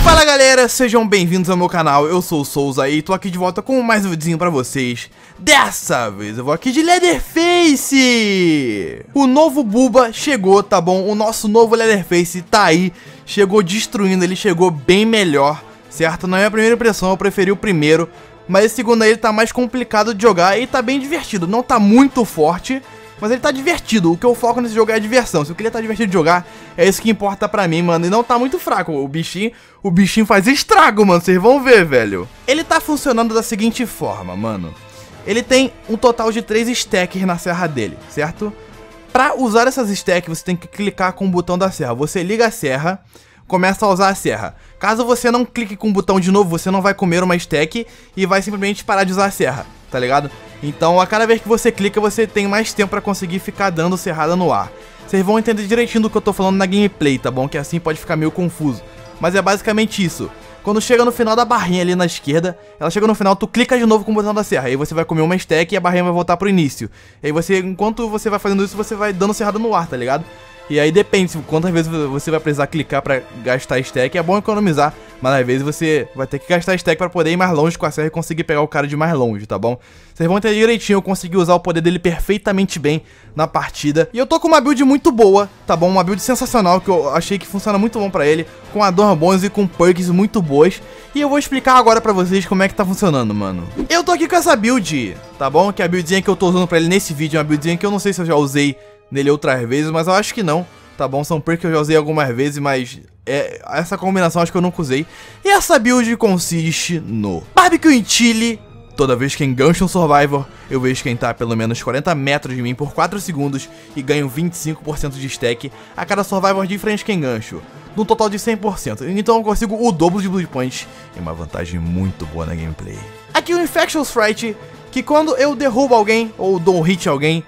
Fala galera, sejam bem-vindos ao meu canal, eu sou o Souza e tô aqui de volta com mais um videozinho pra vocês. Dessa vez eu vou aqui de Leatherface! O novo Buba chegou, tá bom? O nosso novo Leatherface tá aí, chegou destruindo, ele chegou bem melhor, certo? Na minha primeira impressão eu preferi o primeiro, mas esse segundo aí ele tá mais complicado de jogar e tá bem divertido. Não tá muito forte, mas ele tá divertido. O que eu foco nesse jogo é a diversão. Se eu queria tá divertido de jogar, é isso que importa pra mim, mano. E não tá muito fraco. O bichinho faz estrago, mano. Vocês vão ver, velho. Ele tá funcionando da seguinte forma, mano. Ele tem um total de 3 stacks na serra dele, certo? Pra usar essas stacks, você tem que clicar com o botão da serra. Você liga a serra, começa a usar a serra. Caso você não clique com o botão de novo, você não vai comer uma stack e vai simplesmente parar de usar a serra, tá ligado? Então a cada vez que você clica, você tem mais tempo pra conseguir ficar dando serrada no ar. Vocês vão entender direitinho do que eu tô falando na gameplay, tá bom? Que assim pode ficar meio confuso. Mas é basicamente isso. Quando chega no final da barrinha ali na esquerda, ela chega no final, tu clica de novo com o botão da serra. Aí você vai comer uma stack e a barrinha vai voltar pro início. E aí você, enquanto você vai fazendo isso, você vai dando serrada no ar, tá ligado? E aí depende, quantas vezes você vai precisar clicar pra gastar stack, é bom economizar, mas às vezes você vai ter que gastar stack pra poder ir mais longe com a serra e conseguir pegar o cara de mais longe, tá bom? Vocês vão entender direitinho, eu consegui usar o poder dele perfeitamente bem na partida. E eu tô com uma build muito boa, tá bom? Uma build sensacional, que eu achei que funciona muito bom pra ele, com adornos bons e com perks muito boas. E eu vou explicar agora pra vocês como é que tá funcionando, mano. Eu tô aqui com essa build, tá bom? Que é a buildzinha que eu tô usando pra ele nesse vídeo, é uma buildzinha que eu não sei se eu já usei nele outras vezes, mas eu acho que não, tá bom? São perks que eu já usei algumas vezes, mas essa combinação acho que eu nunca usei. E essa build consiste no Barbecue em Chile. Toda vez que engancho um Survivor, eu vejo quem tá a pelo menos 40 metros de mim por 4 segundos e ganho 25% de stack a cada Survivor de frente que engancho, num total de 100%. Então eu consigo o dobro de Blood Point e uma vantagem muito boa na gameplay. Aqui o Infectious Fright, que quando eu derrubo alguém ou dou um hit a alguém,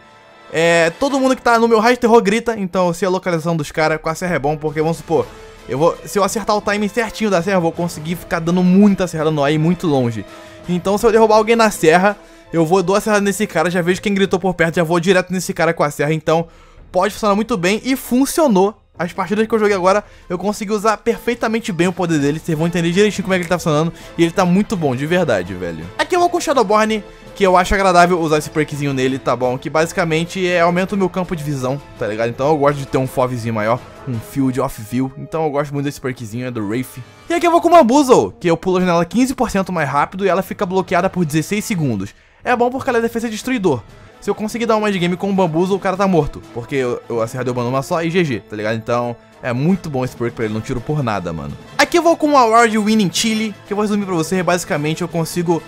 todo mundo que tá no meu raio de terror grita. Então eu sei a localização dos caras, com a serra é bom, porque vamos supor, se eu acertar o timing certinho da serra, eu vou conseguir ficar dando muita serra no ar e muito longe. Então se eu derrubar alguém na serra, eu dou a serra nesse cara, já vejo quem gritou por perto, já vou direto nesse cara com a serra. Então pode funcionar muito bem e funcionou. As partidas que eu joguei agora, eu consegui usar perfeitamente bem o poder dele. Vocês vão entender direitinho como é que ele tá funcionando. E ele tá muito bom, de verdade, velho. Aqui eu vou com o Shadowborn, que eu acho agradável usar esse perkzinho nele, tá bom? Que basicamente aumenta o meu campo de visão, tá ligado? Então eu gosto de ter um FOVzinho maior, um Field of View. Então eu gosto muito desse perkzinho, é do Wraith. E aqui eu vou com uma Buzzle, que eu pulo a janela 15% mais rápido e ela fica bloqueada por 16 segundos. É bom porque ela é defesa destruidor. Se eu conseguir dar uma de game com um bambuzo, o cara tá morto, porque eu acertei o bando uma só e GG, tá ligado? Então é muito bom esse perk pra ele, não tiro por nada, mano. Aqui eu vou com uma Award Winning Chile, que eu vou resumir pra você. Basicamente eu consigo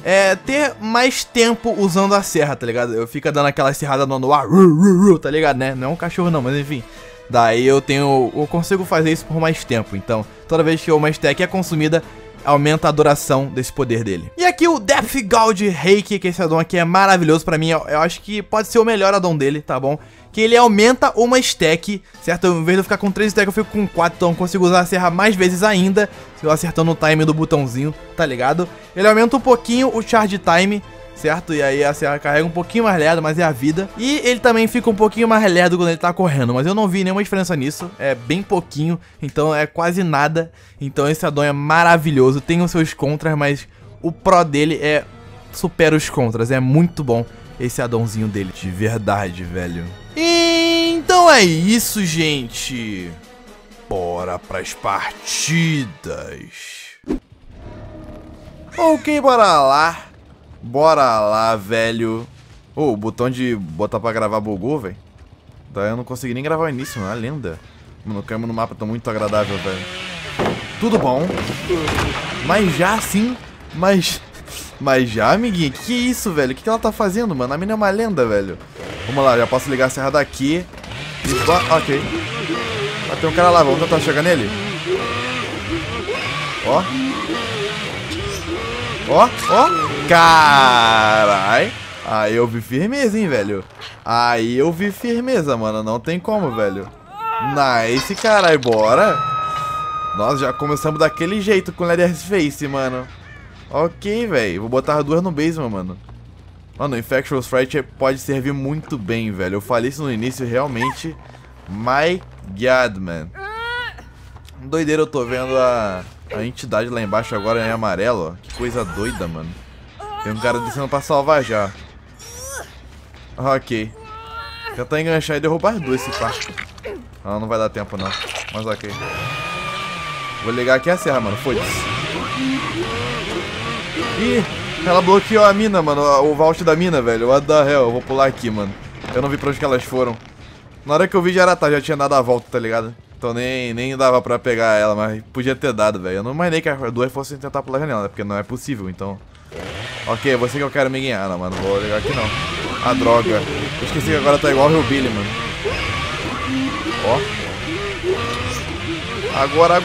ter mais tempo usando a serra, tá ligado? Eu fico dando aquela serrada no ar, tá ligado, né? Não é um cachorro não, mas enfim. Daí eu consigo fazer isso por mais tempo. Então toda vez que uma stack é consumida, aumenta a duração desse poder dele. E aqui o Death Gold Reiki, que esse addon aqui é maravilhoso pra mim. Eu acho que pode ser o melhor addon dele, tá bom? Que ele aumenta uma stack, certo? Em vez de eu ficar com 3 stacks, eu fico com 4. Então eu consigo usar a serra mais vezes ainda, se eu acertando o time do botãozinho, tá ligado? Ele aumenta um pouquinho o charge time, certo? E aí a serra carrega um pouquinho mais lerdo, mas é a vida. E ele também fica um pouquinho mais lerdo quando ele tá correndo, mas eu não vi nenhuma diferença nisso. É bem pouquinho, então é quase nada. Então esse addon é maravilhoso, tem os seus contras, mas o pro dele supera os contras. É muito bom esse addonzinho dele, de verdade, velho. Então é isso, gente. Bora pras partidas. Ok, bora lá. Bora lá, velho. O botão de botar pra gravar bugou, velho. Daí eu não consegui nem gravar o início, mano. É lenda. Mano, o caminho no mapa tá muito agradável, velho. Tudo bom. Mas já assim. Mas já, amiguinho. Que isso, velho? O que ela tá fazendo, mano? A mina é uma lenda, velho. Vamos lá, já posso ligar a serra daqui. Ok. Tem um cara lá, vamos tentar chegar nele. Ó. Carai. Aí eu vi firmeza, hein, velho. Aí eu vi firmeza, mano. Não tem como, velho. Nice, carai, bora. Nossa, já começamos daquele jeito com o Leatherface, mano. Ok, velho. Vou botar 2 no basement, mano. Mano, o Infectious Fright pode servir muito bem, velho. Eu falei isso no início, realmente. My God, man. Doideira, eu tô vendo a entidade lá embaixo agora em amarelo, ó. Que coisa doida, mano. Tem um cara descendo pra salvar já. Ok. Tentar enganchar e derrubar as duas esse pá. Não vai dar tempo não. Mas ok. Vou ligar aqui a serra, mano. Foda-se. Ih, ela bloqueou a mina, mano. O vault da mina, velho. What the hell? Eu vou pular aqui, mano. Eu não vi pra onde que elas foram. Na hora que eu vi já era tarde, já tinha dado a volta, tá ligado? Então nem dava pra pegar ela, mas podia ter dado, velho. Eu não imaginei que as duas fossem tentar pular a janela, né? Porque não é possível, então... Ok, você que eu quero me ganhar. Não, mano, não vou ligar aqui não. Ah, droga. Eu esqueci que agora tá igual o Hillbilly, mano. Ó. Agora.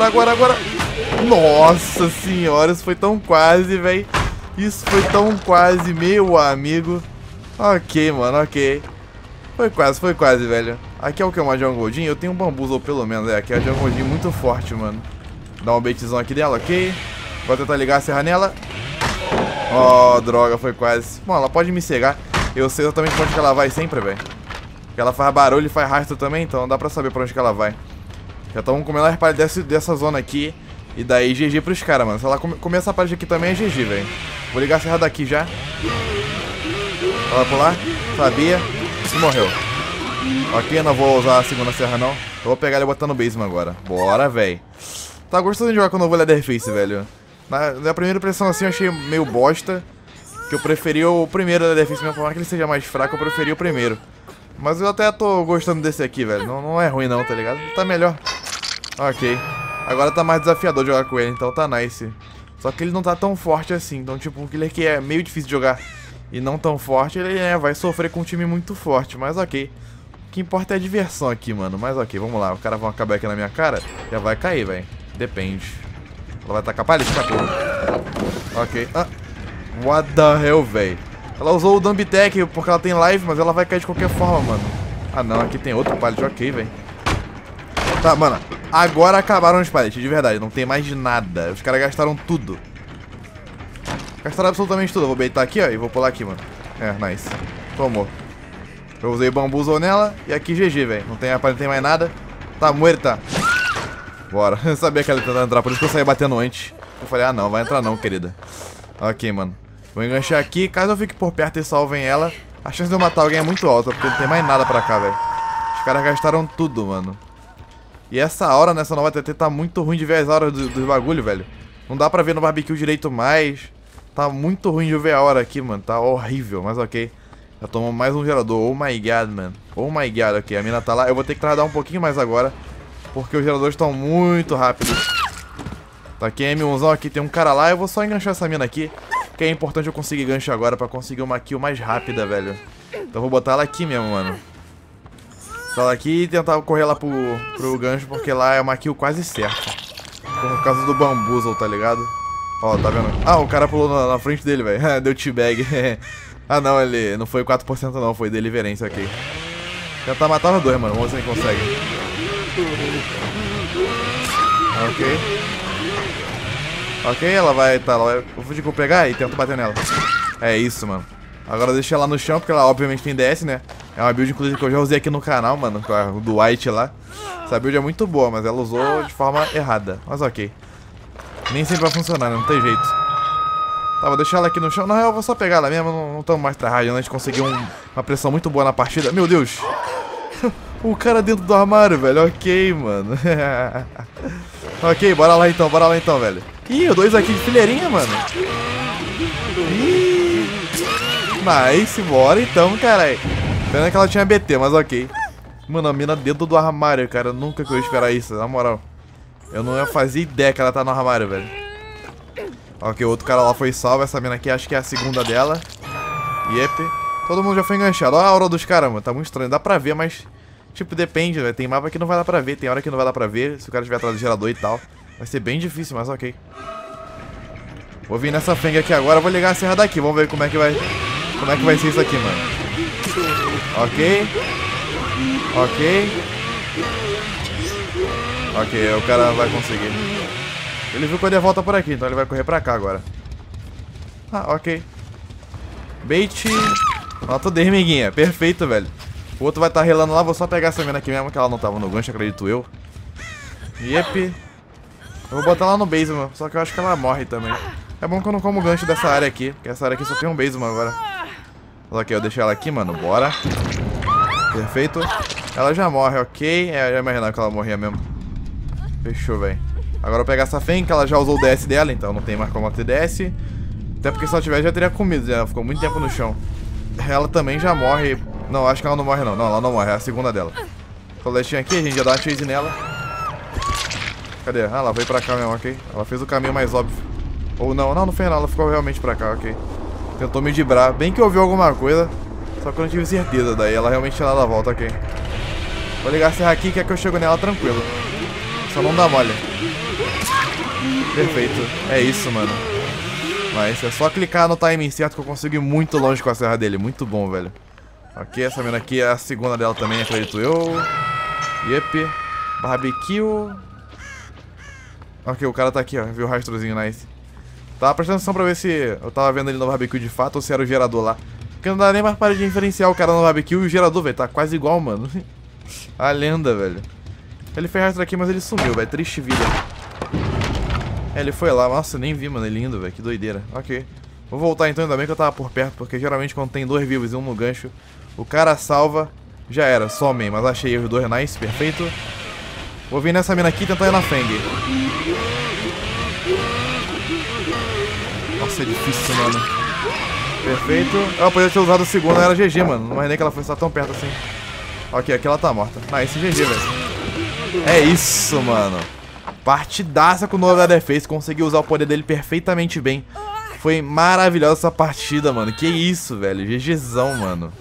Nossa senhora, isso foi tão quase, velho. Isso foi tão quase, meu amigo. Ok, mano, ok. Foi quase, velho. Aqui é o que? Uma Jungle Gym? Eu tenho um bambuzo, pelo menos. Aqui é a Jungle Gym muito forte, mano. Dá um baitzão aqui dela, ok. Vou tentar ligar a serra nela. Oh, droga, foi quase. Bom, ela pode me cegar. Eu sei exatamente pra onde que ela vai sempre, velho. Porque ela faz barulho e faz rastro também, então dá pra saber pra onde que ela vai. Já estamos comendo as palhas dessa zona aqui. E daí GG pros caras, mano. Se ela comer essa palha aqui também é GG, velho. Vou ligar a serra daqui já. Ela vai pular? Sabia. E morreu. Ok, não vou usar a segunda serra não. Eu vou pegar ele e botar no basement agora. Bora, velho. Tá gostando de jogar com o novo Leatherface, velho. Na primeira impressão assim eu achei meio bosta. Que eu preferi o primeiro Leatherface mesmo. Por mais que ele seja mais fraco, eu preferi o primeiro. Mas eu até tô gostando desse aqui, velho. Não é ruim não, tá ligado? Tá melhor. Ok. Agora tá mais desafiador jogar com ele, então tá nice. Só que ele não tá tão forte assim. Então, tipo, um killer que é meio difícil de jogar e não tão forte, ele vai sofrer com um time muito forte. Mas ok. O que importa é a diversão aqui, mano. Mas ok, vamos lá. Os caras vão acabar aqui na minha cara. Já vai cair, velho. Depende. Ela vai tacar palha? Ok. Ah. What the hell, velho? Ela usou o Dump Tech porque ela tem live, mas ela vai cair de qualquer forma, mano. Ah, não. Aqui tem outro pallet. Ok, velho. Tá, mano. Agora acabaram os pallets, de verdade. Não tem mais de nada. Os caras gastaram tudo. Gastaram absolutamente tudo. Eu vou beitar aqui, ó. E vou pular aqui, mano. É, nice. Tomou. Eu usei bambuzo nela. E aqui GG, velho. Não tem mais nada. Tá muerta. Bora. Eu sabia que ela ia tentar entrar. Por isso que eu saí batendo antes. Eu falei, ah, não. Vai entrar não, querida. Ok, mano. Vou enganchar aqui. Caso eu fique por perto e salvem ela, a chance de eu matar alguém é muito alta. Porque não tem mais nada pra cá, velho. Os caras gastaram tudo, mano. E essa hora nessa nova TT tá muito ruim de ver as horas dos bagulho, velho. Não dá pra ver no barbecue direito mais. Tá muito ruim de ver a hora aqui, mano. Tá horrível, mas ok. Já tomou mais um gerador. Oh my god, mano. Oh my god, ok. A mina tá lá. Eu vou ter que tardar um pouquinho mais agora. Porque os geradores estão muito rápidos. Tá aqui M1zão aqui. Tem um cara lá. Eu vou só enganchar essa mina aqui. Que é importante eu conseguir gancho agora pra conseguir uma kill mais rápida, velho. Então eu vou botar ela aqui mesmo, mano. Ela aqui e tentar correr lá pro gancho, porque lá é uma kill quase certa. Por causa do bambuzo, tá ligado? Ó, tá vendo? Ah, o cara pulou na frente dele, velho. Deu teabag. Ah, não, ele não foi 4% não, foi deliverance aqui. Tentar matar os dois, mano. Vamos ver se ele consegue. Ok. Ok, ela vai... Tá, eu vou fugir com pegar e tento bater nela. É isso, mano. Agora eu deixei ela no chão, porque ela obviamente tem DS, né? É uma build, inclusive, que eu já usei aqui no canal, mano. O do White lá. Essa build é muito boa, mas ela usou de forma errada. Mas ok. Nem sempre vai funcionar, né? Não tem jeito. Tá, vou deixar ela aqui no chão. Não, eu vou só pegar ela mesmo. Não estamos mais tryhard. A gente conseguiu uma pressão muito boa na partida. Meu Deus. O cara dentro do armário, velho. Ok, mano. Ok, bora lá então, velho. Ih, os dois aqui de fileirinha, mano. Ih. Nice, bora então, caralho. Pena que ela tinha BT, mas ok. Mano, a mina dentro do armário, cara. Nunca que eu ia esperar isso, na moral. Eu não ia fazer ideia que ela tá no armário, velho. Ok, o outro cara lá foi salvo. Essa mina aqui acho que é a segunda dela. Yep. Todo mundo já foi enganchado. Olha a aura dos caras, mano. Tá muito estranho. Dá pra ver, mas... Tipo, depende, velho. Tem mapa que não vai dar pra ver. Tem hora que não vai dar pra ver. Se o cara estiver atrás do gerador e tal. Vai ser bem difícil, mas ok. Vou vir nessa feng aqui agora. Vou ligar a serra daqui. Vamos ver como é que vai... Como é que vai ser isso aqui, mano. Ok. Ok. Ok, o cara vai conseguir. Ele viu quando ele volta por aqui, então ele vai correr pra cá agora. Ah, ok. Bait. Nota 10, amiguinha. Perfeito, velho. O outro vai estar relando lá. Vou só pegar essa mina aqui mesmo, que ela não tava no gancho, acredito eu. Yep. Eu vou botar ela no basement, só que eu acho que ela morre também. É bom que eu não como gancho dessa área aqui, porque essa área aqui só tem um basement agora. Ok, eu deixei ela aqui, mano, bora. Perfeito. Ela já morre, ok. É, eu já imaginava que ela morria mesmo. Fechou, velho. Agora eu vou pegar essa Fen, que ela já usou o DS dela, então não tem mais como ela ter DS. Até porque se ela tivesse já teria comido, ela ficou muito tempo no chão. Ela também já morre. Não, acho que ela não morre não. Não, ela não morre, é a segunda dela. Coletinha aqui, a gente já dá uma chase nela. Cadê? Ah, ela veio pra cá mesmo, ok. Ela fez o caminho mais óbvio. Ou não, não fez não, ela ficou realmente pra cá, ok. Tentou me dibrar, bem que ouviu alguma coisa. Só que eu não tive certeza, daí ela realmente tinha dado a volta, ok. Vou ligar a serra aqui, que é que eu chego nela tranquilo. Só não dá mole. Perfeito, é isso, mano. Mas é só clicar no timing certo que eu consigo ir muito longe com a serra dele. Muito bom, velho. Ok, essa mina aqui é a segunda dela também, acredito eu. Yep. Barbecue. Ok, o cara tá aqui, ó. Viu o rastrozinho, nice. Tava prestando atenção pra ver se eu tava vendo ele no barbecue de fato ou se era o gerador lá. Porque não dá nem mais para de diferenciar o cara no barbecue e o gerador, velho. Tá quase igual, mano. A lenda, velho. Ele fez rastro aqui, mas ele sumiu, velho. Triste vida. É, ele foi lá. Nossa, nem vi, mano. Ele lindo, velho. Que doideira. Ok. Vou voltar então, ainda bem que eu tava por perto, porque geralmente quando tem dois vivos e um no gancho, o cara salva. Já era, somem. Mas achei os dois, nice, perfeito. Vou vir nessa mina aqui e tentar ir na Feng. Nossa, é difícil, mano. Perfeito. Ela poderia ter usado o segundo, era GG, mano. Não imaginei que ela fosse estar tão perto assim. Ok, aqui ela tá morta. Nice, GG, velho. É isso, mano. Partidaça com o novo Leatherface. Consegui usar o poder dele perfeitamente bem. Foi maravilhosa essa partida, mano. Que isso, velho. GGzão, mano.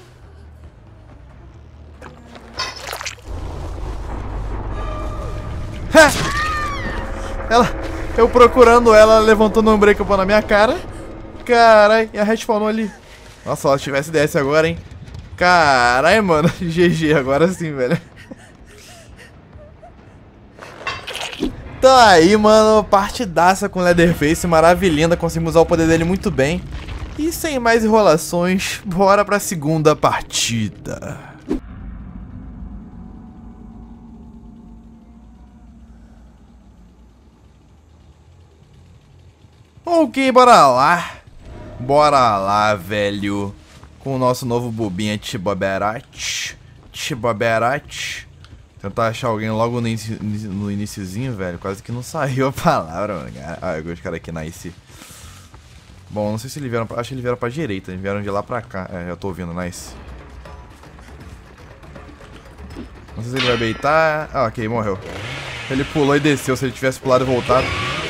Eu procurando ela levantando um break na minha cara. Carai, e a respawnou ali. Nossa, se ela tivesse DS agora, hein. Carai, mano. GG, agora sim, velho. Tá aí, mano. Partidaça com o Leatherface, maravilhosa. Conseguimos usar o poder dele muito bem. E sem mais enrolações, bora pra segunda partida. Ok, bora lá. Bora lá, velho. Com o nosso novo bobinha Tiboberat. Tentar achar alguém logo no iniciozinho, velho. Quase que não saiu a palavra, mano. Ah, eu gosto de cara aqui, nice. Bom, não sei se eles vieram pra... Acho que eles vieram pra direita. Eles vieram de lá pra cá. É, já tô ouvindo, nice. Não sei se ele vai baitar. Ah, ok, morreu. Ele pulou e desceu. Se ele tivesse pulado e voltado.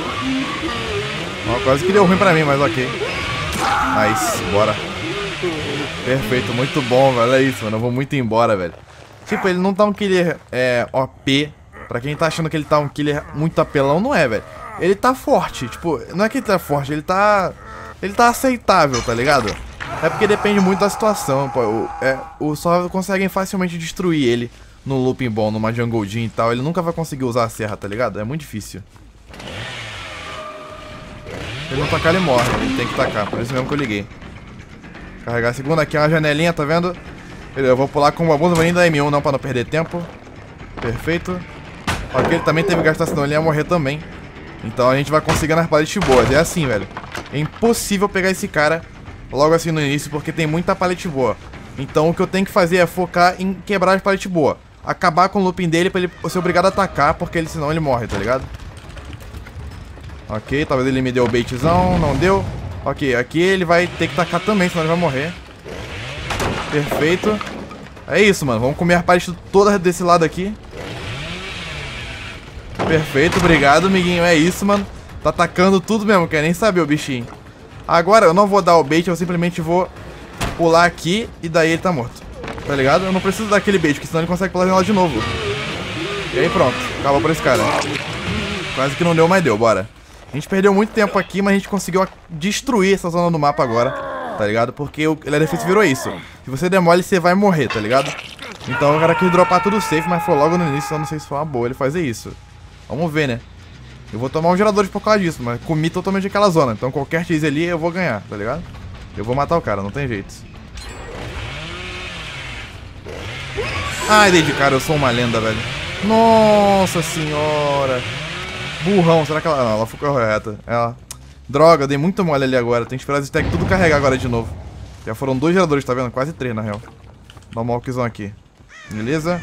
Ó, quase que deu ruim pra mim, mas ok. Nice, bora. Perfeito, muito bom, velho. Olha isso, mano. Eu vou muito embora, velho. Tipo, ele não tá um killer OP. Pra quem tá achando que ele tá um killer muito apelão, não é, velho. Ele tá forte. Tipo, não é que ele tá forte, ele tá aceitável, tá ligado? É porque depende muito da situação, pô. Os só conseguem facilmente destruir ele no looping bom, numa jungle gym e tal. Ele nunca vai conseguir usar a serra, tá ligado? É muito difícil. Ele não tacar, ele morre. Ele tem que tacar, por isso mesmo que eu liguei. Carregar a segunda, aqui é uma janelinha, tá vendo? Eu vou pular com uma bunda da M1 não, pra não perder tempo. Perfeito. Ok, ele também teve que gastar, senão ele ia morrer também. Então a gente vai conseguir nas paletes boas. É assim, velho. É impossível pegar esse cara logo assim no início, porque tem muita palete boa. Então o que eu tenho que fazer é focar em quebrar as paletes boas. Acabar com o looping dele pra ele ser obrigado a atacar, porque senão ele morre, tá ligado? Ok, talvez ele me dê o baitzão, não deu. Ok, aqui ele vai ter que tacar também, senão ele vai morrer. Perfeito. É isso, mano. Vamos comer as paletes todas desse lado aqui. Perfeito, obrigado, amiguinho. É isso, mano. Tá atacando tudo mesmo, quer nem saber o bichinho. Agora eu não vou dar o bait, eu simplesmente vou pular aqui e daí ele tá morto. Tá ligado? Eu não preciso dar aquele bait, porque senão ele consegue pular nela de novo. E aí pronto, acabou por esse cara. Quase que não deu, mas deu, bora. A gente perdeu muito tempo aqui, mas a gente conseguiu destruir essa zona do mapa agora, tá ligado? Porque o Leatherface virou isso. Se você demole, você vai morrer, tá ligado? Então o cara quis dropar tudo safe, mas foi logo no início, eu não sei se foi uma boa ele fazer isso. Vamos ver, né? Eu vou tomar um gerador por causa disso, mas comi totalmente aquela zona. Então qualquer chase ali eu vou ganhar, tá ligado? Eu vou matar o cara, não tem jeito. Ai, dei de cara, eu sou uma lenda, velho. Nossa senhora. Burrão. Será que ela... Não, ela foi correta. Ela... Droga, eu dei muito mole ali agora. Tem que esperar as stacks tudo carregar agora de novo. Já foram 2 geradores, tá vendo? Quase 3, na real. Dá uma walkzão aqui. Beleza.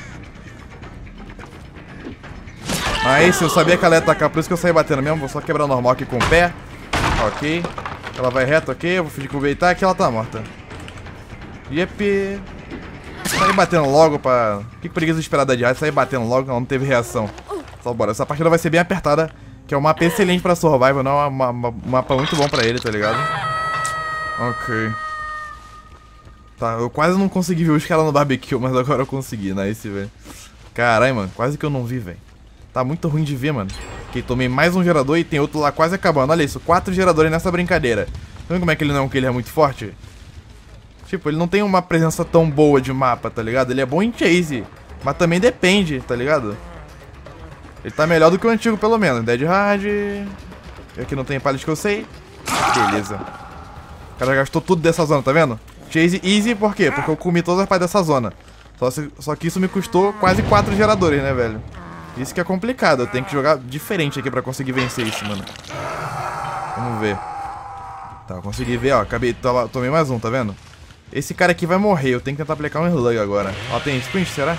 Aí, se eu sabia que ela ia atacar, por isso que eu saí batendo mesmo. Vou só quebrar normal aqui com o pé. Ok. Ela vai reto, ok. Eu vou fingir que vou beitar aqui, ela tá morta. Yep. Saí batendo logo pra... Que preguiça de esperar da de sair batendo logo, ela não teve reação. Só bora. Essa partida vai ser bem apertada. Que é um mapa excelente pra survival, não é um mapa muito bom pra ele, tá ligado? Ok. Tá, eu quase não consegui ver os caras no barbecue, mas agora eu consegui, nice, velho. Caralho, mano, quase que eu não vi, velho. Tá muito ruim de ver, mano. Ok, tomei mais um gerador e tem outro lá quase acabando. Olha isso, 4 geradores nessa brincadeira. Tá vendo como é que ele não é um killer muito forte? Tipo, ele não tem uma presença tão boa de mapa, tá ligado? Ele é bom em chase, mas também depende, tá ligado? Ele tá melhor do que o antigo, pelo menos. Dead Hard. E aqui não tem pallet que eu sei. Beleza. O cara gastou tudo dessa zona, tá vendo? Chase easy, por quê? Porque eu comi todas as partes dessa zona. Só que isso me custou quase 4 geradores, né, velho? Isso que é complicado. Eu tenho que jogar diferente aqui pra conseguir vencer isso, mano. Vamos ver. Tá, eu consegui ver, ó. Tomei mais um, tá vendo? Esse cara aqui vai morrer. Eu tenho que tentar aplicar um slug agora. Ó, tem sprint, será?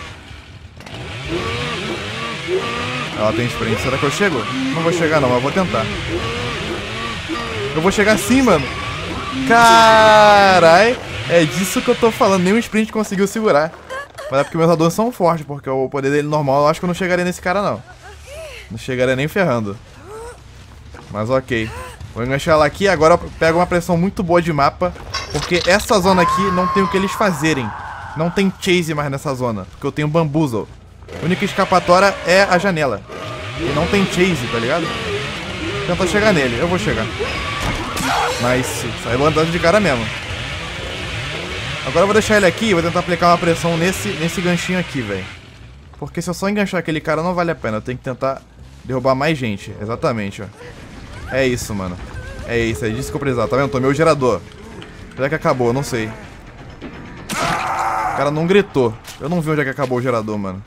Ela tem sprint. Será que eu chego? Não vou chegar não, mas vou tentar. Eu vou chegar sim, mano. Carai. É disso que eu tô falando. Nem o sprint conseguiu segurar. Mas é porque meus adornos são fortes. Porque o poder dele normal, eu acho que eu não chegaria nesse cara, não. Não chegaria nem ferrando. Mas ok. Vou enganchar ela aqui. Agora eu pego uma pressão muito boa de mapa. Porque essa zona aqui não tem o que eles fazerem. Não tem chase mais nessa zona. Porque eu tenho bamboozle. A única escapatória é a janela. E não tem chase, tá ligado? Tenta chegar nele, eu vou chegar. Nice, saiu andando de cara mesmo. Agora eu vou deixar ele aqui e vou tentar aplicar uma pressão nesse ganchinho aqui, velho. Porque se eu só enganchar aquele cara não vale a pena. Eu tenho que tentar derrubar mais gente. Exatamente, ó. É isso, mano. É isso, é disso que eu precisava, tá vendo? Tomei o gerador. Será que acabou? Eu não sei. O cara não gritou. Eu não vi onde é que acabou o gerador, mano.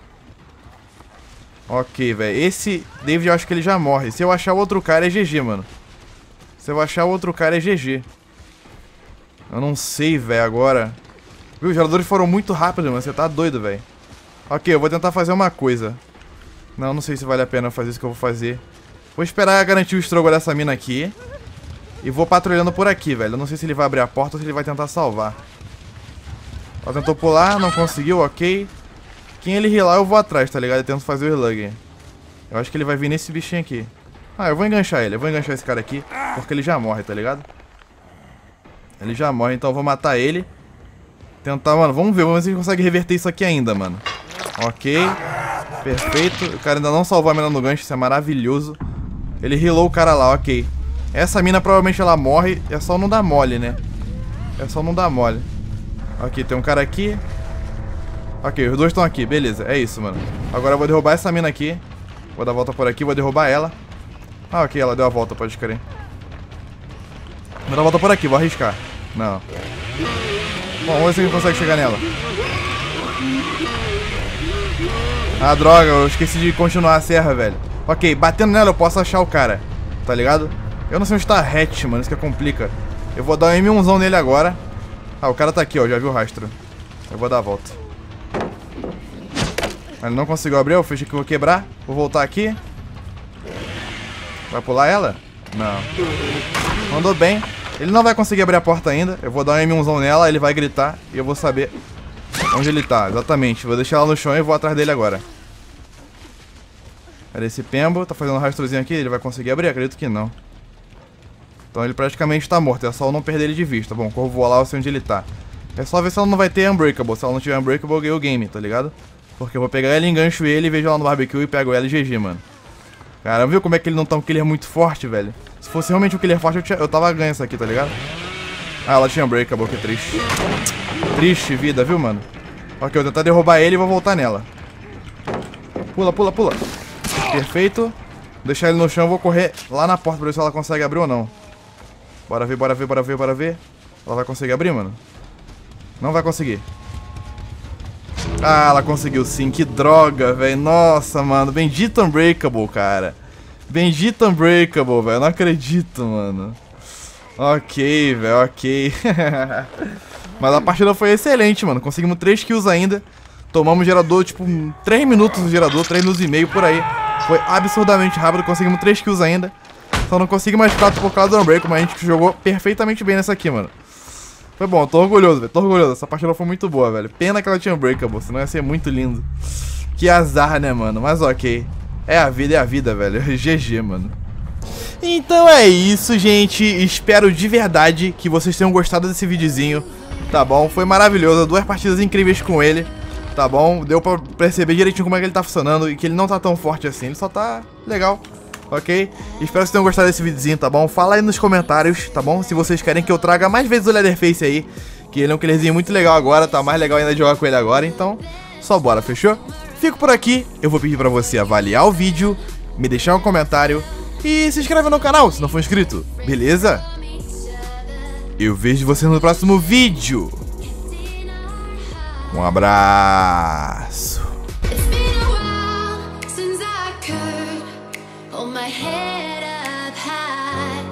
Ok, velho. Esse David eu acho que ele já morre. Se eu achar o outro cara é GG, mano. Se eu achar o outro cara é GG. Eu não sei, velho, agora. Viu, os geradores foram muito rápidos, mano. Você tá doido, velho. Ok, eu vou tentar fazer uma coisa. Não sei se vale a pena fazer isso que eu vou fazer. Vou esperar garantir o struggle dessa mina aqui. E vou patrulhando por aqui, velho. Eu não sei se ele vai abrir a porta ou se ele vai tentar salvar. Ela tentou pular, não conseguiu, ok. Quem ele rilar eu vou atrás, tá ligado? Eu tento fazer o slug. Eu acho que ele vai vir nesse bichinho aqui. Ah, eu vou enganchar ele. Eu vou enganchar esse cara aqui. Porque ele já morre, tá ligado? Ele já morre, então eu vou matar ele. Tentar, mano, vamos ver se ele consegue reverter isso aqui ainda, mano. Ok. Perfeito. O cara ainda não salvou a mina no gancho, isso é maravilhoso. Ele healou o cara lá, ok. Essa mina provavelmente ela morre. É só não dar mole, né? É só não dar mole. Ok, tem um cara aqui. Ok, os dois estão aqui, beleza, é isso, mano. Agora eu vou derrubar essa mina aqui. Vou dar a volta por aqui, vou derrubar ela. Ah, ok, ela deu a volta, pode crer. Vou dar a volta por aqui, vou arriscar. Não. Bom, vamos ver se a gente consegue chegar nela. Ah, droga, eu esqueci de continuar a serra, velho. Ok, batendo nela eu posso achar o cara, tá ligado? Eu não sei onde tá a hatch, mano, isso que complica. Eu vou dar um M1zão nele agora. Ah, o cara tá aqui, ó, já viu o rastro. Eu vou dar a volta. Ele não conseguiu abrir, eu fingi que eu vou quebrar. Vou voltar aqui. Vai pular ela? Não. Mandou bem. Ele não vai conseguir abrir a porta ainda. Eu vou dar um M1zão nela, ele vai gritar e eu vou saber onde ele tá. Exatamente. Vou deixar ela no chão e vou atrás dele agora. Olha esse Pembo. Tá fazendo um rastrozinho aqui. Ele vai conseguir abrir? Acredito que não. Então ele praticamente tá morto. É só eu não perder ele de vista. Bom, eu vou lá, eu sei onde ele tá. É só ver se ela não vai ter Unbreakable. Se ela não tiver Unbreakable, eu ganhei o game, tá ligado? Porque eu vou pegar ela, engancho ele, vejo ela no barbecue e pego ela e GG, mano. Cara, viu como é que ele não tá um killer muito forte, velho? Se fosse realmente um killer forte, eu tava ganhando isso aqui, tá ligado? Ah, ela tinha Unbreakable, que triste. Triste vida, viu, mano? Ok, eu vou tentar derrubar ele e vou voltar nela. Pula, pula, pula. Perfeito. Deixar ele no chão, eu vou correr lá na porta pra ver se ela consegue abrir ou não. Bora ver, bora ver, bora ver, bora ver. Ela vai conseguir abrir, mano? Não vai conseguir. Ah, ela conseguiu sim, que droga, velho. Nossa, mano, bendito Unbreakable, cara. Bendito Unbreakable, velho, não acredito, mano. Ok, velho, ok. Mas a partida foi excelente, mano. Conseguimos 3 kills ainda. Tomamos gerador, tipo, 3 minutos no gerador, 3 minutos e meio por aí. Foi absurdamente rápido, conseguimos 3 kills ainda. Só não consegui mais 4 por causa do Unbreakable, mas a gente jogou perfeitamente bem nessa aqui, mano. Foi bom, tô orgulhoso, velho, tô orgulhoso. Essa partida foi muito boa, velho. Pena que ela tinha Unbreakable, senão ia ser muito lindo. Que azar, né, mano? Mas ok. É a vida, velho. GG, mano. Então é isso, gente. Espero de verdade que vocês tenham gostado desse videozinho, tá bom? Foi maravilhoso, 2 partidas incríveis com ele, tá bom? Deu pra perceber direitinho como é que ele tá funcionando e que ele não tá tão forte assim, ele só tá legal, ok? Espero que vocês tenham gostado desse videozinho, tá bom? Fala aí nos comentários, tá bom? Se vocês querem que eu traga mais vezes o Leatherface aí, que ele é um killerzinho muito legal agora, tá mais legal ainda de jogar com ele agora, então só bora, fechou? Fico por aqui, eu vou pedir pra você avaliar o vídeo, me deixar um comentário e se inscreve no canal se não for inscrito, beleza? Eu vejo você no próximo vídeo. Um abraço. Hold my head up high.